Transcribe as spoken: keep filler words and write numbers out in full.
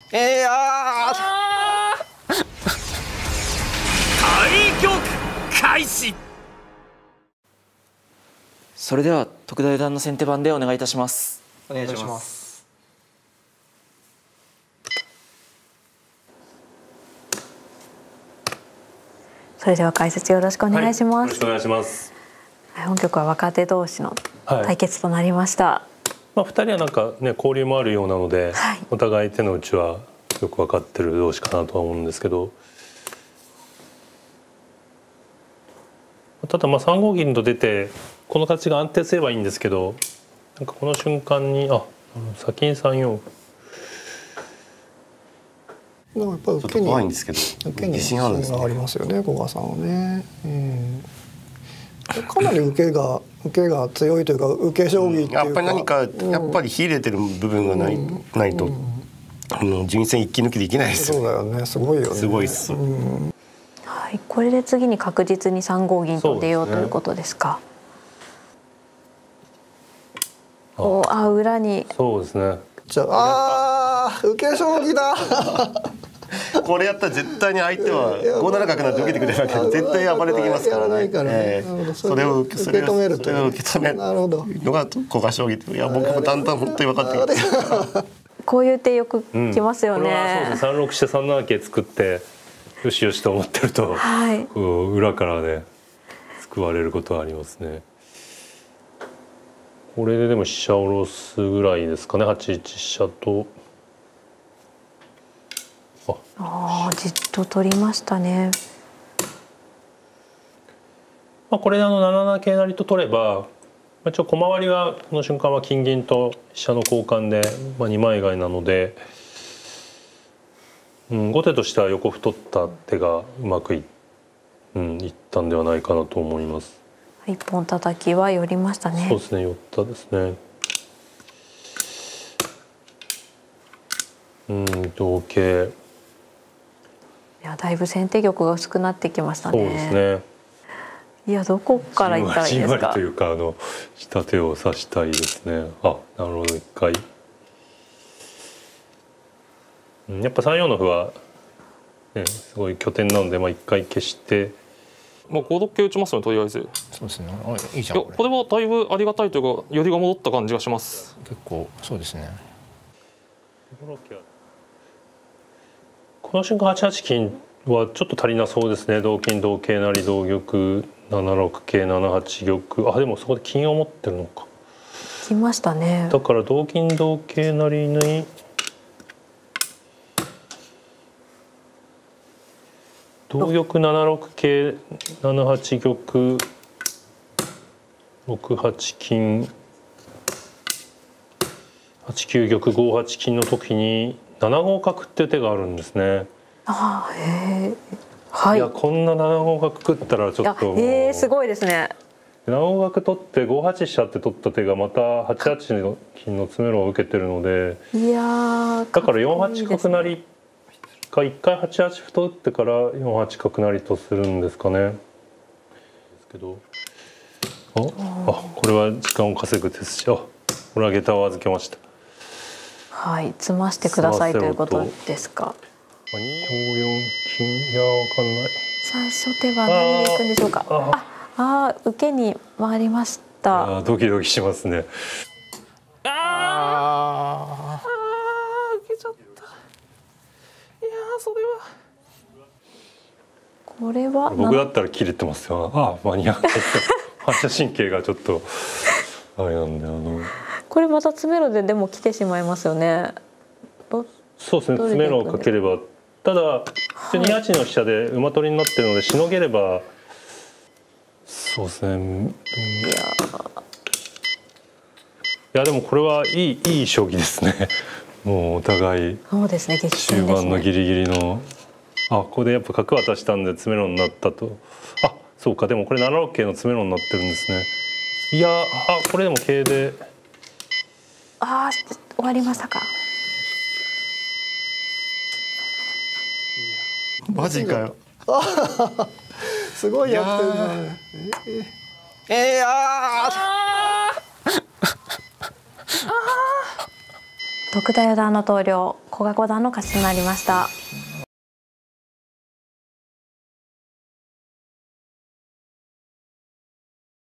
えー、あー対局開始。 それでは徳田四段の先手番でお願いいたします。 お願いします。 それでは解説よろしくお願いします。 はい、よろしくお願いします。 本局は若手同士の対決となりました。はい、 まあふたりはなんかね交流もあるようなので、 はい、 お互い手の内はよく分かってる同士かなとは思うんですけど、ただまあさんご銀と出てこの形が安定すればいいんですけど、なんかこの瞬間にあ先にさんよん。 やっぱり受けに怖いんですけど受けに自信あるんですね。ありますよね、古賀さんはね。うん、かなり受けが受けが強いというか受け将棋っていうか、 やっぱり何か、うん、やっぱり秀でてる部分がない、うん、ないと、うん、あの順位戦一気抜きできないですよ。 そうだよね、すごいよね。 すごいっす。うん、 はい、これで次に確実にさんご銀と出ようということですか。すね、おあ裏に。 そうですね。 じゃああ受け将棋だ。 これやったら絶対に相手はごなな角なんて受けてくれるわけで絶対暴れてきますからね。それを受け止めるという受け止めるのが古賀将棋って、いや僕もだんだん本当に分かってきた。 こういう手よくきますよね。うん、これはそうです。さんろくしてさんなな桂作ってよしよしと思ってると、はい、こう裏からね救われることはありますね。これででも飛車下ろすぐらいですかね。はちいち飛車と。 ああ、じっと取りましたね。 まあこれであのななな桂成と取れば、一応駒割りはこの瞬間は金銀と飛車の交換で、まあ、にまい以外なので、うん、後手としては横歩取った手がうまくい、うん、いったんではないかなと思います。 一本叩きは寄りましたね。 そうですね、寄ったですね。うん、同桂。 いや、だいぶ先手玉が薄くなってきましたね。 そうですね。いや、どこからいったらいいですか。じんわりというか、あの下手を指したいですね。あ、なるほど、一回。うん、やっぱさんよんの歩は、ね、すごい拠点なので、まあ一回消して。 もうご六桂打ちますよね、とりあえず。 そうですね。あ、いいじゃん。 いや、これはだいぶありがたいというか、よりが戻った感じがします。 結構、そうですね。 この瞬間はちはち金はちょっと足りなそうですね。同金同桂成同玉ななろく桂ななはち玉。あ、でもそこで金を持ってるのか。 来ましたね。 だから同金同桂成縫い。同玉ななろく桂ななはち玉ろくはち金はちきゅう玉ごはち金の時にななご角っていう手があるんですね。 ああ、へえ。はい。 いや、こんなななご角食ったらちょっと。 ええ、すごいですね。 ななご角取ってごはち飛車って取った手がまたはちはちの金の詰めろを受けてるので。 いやだからよんはち角成か一回はちはち歩と打ってからよんはち角成とするんですかね。ですけど。あ、あ、これは時間を稼ぐ手筋。あ、これは下駄を預けました。 はい、詰ましてくださいということですか。 によん金、いや、わかんない。 さあ、初手は何でいくんでしょうか。あ、あ、受けに回りました。 あ、ドキドキしますね。 ああ、受けちゃった。いや、それは。 これは。 僕だったら切れてますよ。あ、間に合って。反射神経がちょっと。あれなんで、あの。 これまた詰めろででも来てしまいますよね。 そうですね。詰めろをかければ、ただにはちの飛車で馬取りになってるのでしのげれば、そうですね。いや、いやでもこれはいいいい将棋ですね。もうお互いそうですね。 終盤のギリギリの、あ、ここでやっぱ角渡したんで詰めろになったと。あ、そうか。でもこれななろく桂の詰めろになってるんですね。いや、あ、これでも桂で。 ああ、終わりましたか。 マジかよ。 すごいやってるね。 えー、えー、あー徳田四段の投了、 古賀五段の勝ちとなりました。